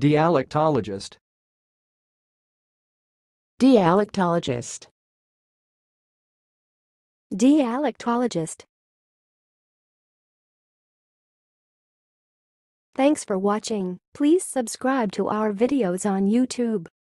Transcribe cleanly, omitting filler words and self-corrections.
Dialectologist. Dialectologist. Dialectologist. Thanks for watching. Please subscribe to our videos on YouTube.